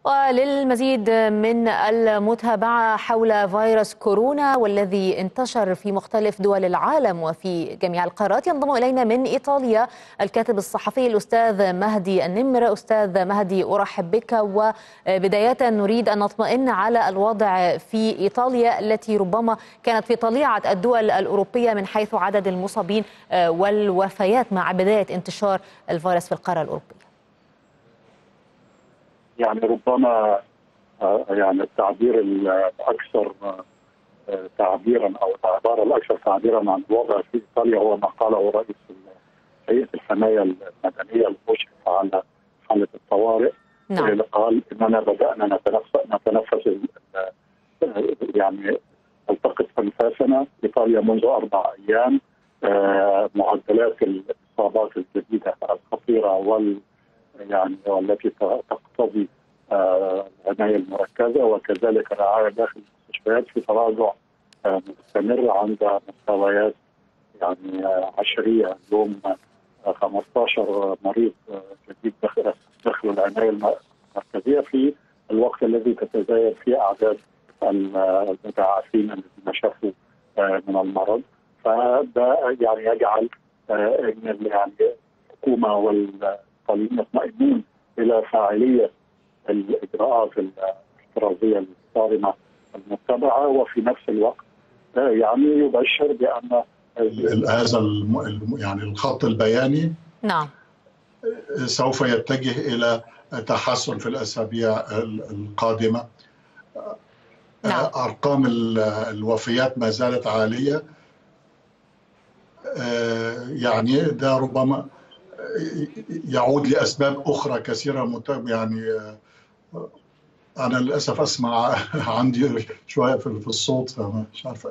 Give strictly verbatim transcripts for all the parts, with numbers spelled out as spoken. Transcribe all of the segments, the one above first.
وللمزيد من المتابعة حول فيروس كورونا والذي انتشر في مختلف دول العالم وفي جميع القارات، ينضم إلينا من إيطاليا الكاتب الصحفي الأستاذ مهدي النمر. أستاذ مهدي، أرحب بك. وبداية نريد أن نطمئن على الوضع في إيطاليا التي ربما كانت في طليعة الدول الأوروبية من حيث عدد المصابين والوفيات مع بداية انتشار الفيروس في القارة الأوروبية. يعني ربما يعني التعبير الاكثر تعبيرا او العباره الاكثر تعبيرا عن الوضع في ايطاليا هو ما قاله رئيس هيئه الحمايه المدنيه المشرف على حاله الطوارئ. نعم. قال اننا بدانا نتنفس نتنفس يعني نلتقط انفاسنا. ايطاليا منذ اربع ايام معدلات الاصابات الجديده الخطيره وال يعني والتي تقتضي العنايه المركزه وكذلك الرعايه داخل المستشفيات في تراجع مستمر عند مستويات يعني عشريه. اليوم خمسة عشر مريض جديد داخل داخل العنايه المركزيه في الوقت الذي تتزايد فيه اعداد المتعافين الذين شافوا من المرض. فده يعني يجعل ان يعني الحكومه والايطاليين يطمئنون الى فاعليه الاجراءات الاحترازيه الصارمه المتبعه، وفي نفس الوقت يعني يبشر بان هذا يعني الخط البياني نعم سوف يتجه الى تحسن في الاسابيع القادمه. نعم. ارقام الوفيات ما زالت عاليه، يعني ده ربما يعود لاسباب اخرى كثيره. يعني انا للاسف اسمع عندي شويه في الصوت فمش عارف.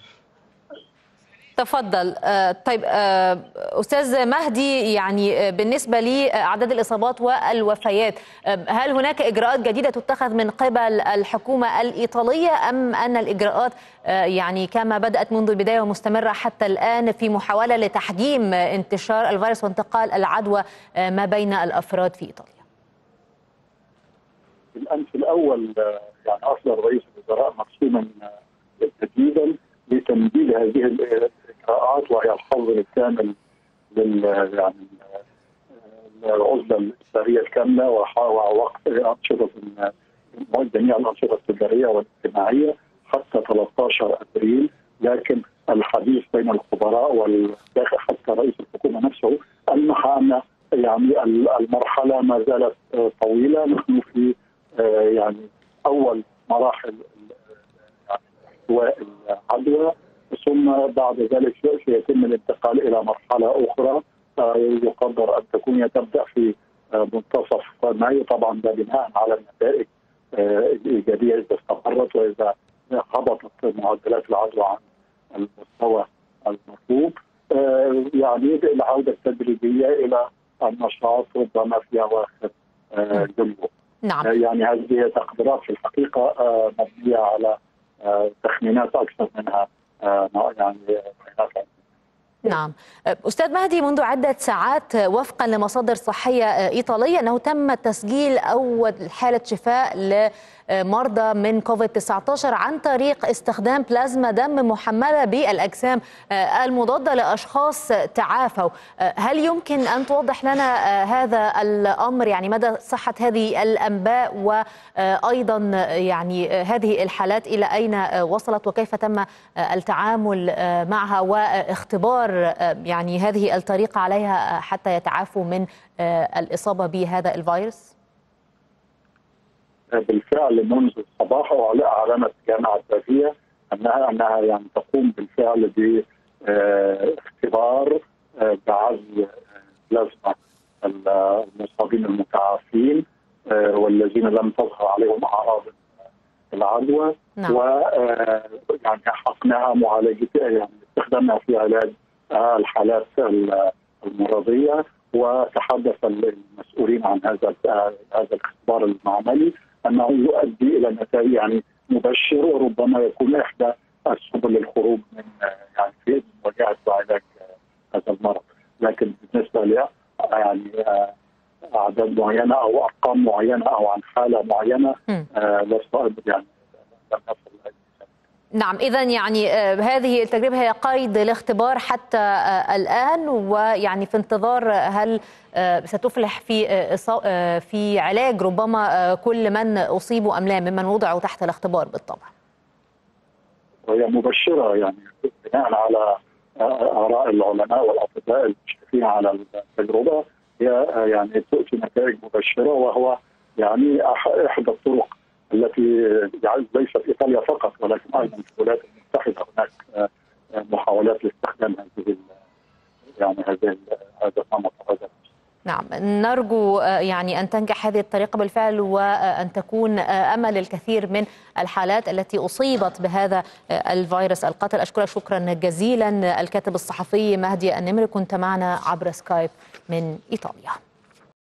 تفضل. طيب أستاذ مهدي، يعني بالنسبة لأعداد الإصابات والوفيات، هل هناك إجراءات جديدة تتخذ من قبل الحكومة الإيطالية أم أن الإجراءات يعني كما بدأت منذ البداية ومستمرة حتى الآن في محاولة لتحجيم انتشار الفيروس وانتقال العدوى ما بين الأفراد في إيطاليا؟ الأمس الأول يعني أصدر رئيس الوزراء مقسوما تجديدا لتمديد هذه الاجراءات، وهي الحظر الكامل لل يعني العزله الاسرائيليه الكامله ووقف انشطه جميع الانشطه التجاريه والاجتماعيه حتى ثلاثة عشر ابريل. لكن الحديث بين الخبراء والداخل حتى رئيس الحكومه نفسه المح ان يعني المرحله ما زالت طويله. نحن في يعني اول مراحل احتواء العدوى، ثم بعد ذلك سيتم الانتقال الى مرحله اخرى يقدر ان تكون تبدا في منتصف مايو. طبعا ده بناء على النتائج الايجابيه اذا استمرت واذا هبطت معدلات العدوى عن المستوى المطلوب، يعني العوده التدريجيه الى النشاط ربما في اواخر يوليو. نعم. يعني هذه تقديرات في الحقيقه مبنيه على تخمينات اكثر منها يعني بيانات. نعم. أستاذ مهدي، منذ عدة ساعات وفقا لمصادر صحية إيطالية أنه تم تسجيل أول حالة شفاء لمرضى من كوفيد تسعة عشر عن طريق استخدام بلازما دم محملة بالأجسام المضادة لأشخاص تعافوا. هل يمكن أن توضح لنا هذا الأمر، يعني مدى صحة هذه الأنباء، وأيضا يعني هذه الحالات إلى أين وصلت وكيف تم التعامل معها واختبار يعني هذه الطريقة عليها حتى يتعافوا من الإصابة بهذا الفيروس؟ بالفعل منذ الصباح أعلنت جامعة بافيا أنها أنها يعني تقوم بالفعل باختبار بعزل بلازما المصابين المتعافين والذين لم تظهر عليهم أعراض العدوى. نعم. ويعني حقناها معالجتها، يعني استخدامها في علاج الحالات المرضيه. وتحدث المسؤولين عن هذا هذا الاختبار المعملي انه يؤدي الى نتائج يعني مبشر، وربما يكون احدى السبل للخروج من يعني في مواجهه وعلاج هذا المرض. لكن بالنسبه ل يعني اعداد معينه او ارقام معينه او عن حاله معينه للصائب يعني لم نصل. نعم، إذن يعني هذه التجربة هي قيد الاختبار حتى الآن، ويعني في انتظار هل ستفلح في في علاج ربما كل من أصيبوا أم لا ممن وضعوا تحت الاختبار بالطبع. وهي مبشرة يعني بناء على آراء العلماء والأطباء المشرفين على التجربة، هي يعني تؤتي نتائج مبشرة، وهو يعني إحدى الطرق التي يعني ليس في إيطاليا فقط ولكن أيضا في الولايات المتحدة هناك محاولات لاستخدام هذه يعني هذه هذا النمط هذا. نعم، نرجو يعني أن تنجح هذه الطريقة بالفعل، وأن تكون أمل الكثير من الحالات التي أصيبت بهذا الفيروس القاتل. أشكرك شكرا جزيلا الكاتب الصحفي مهدي النمري، كنت معنا عبر سكايب من إيطاليا.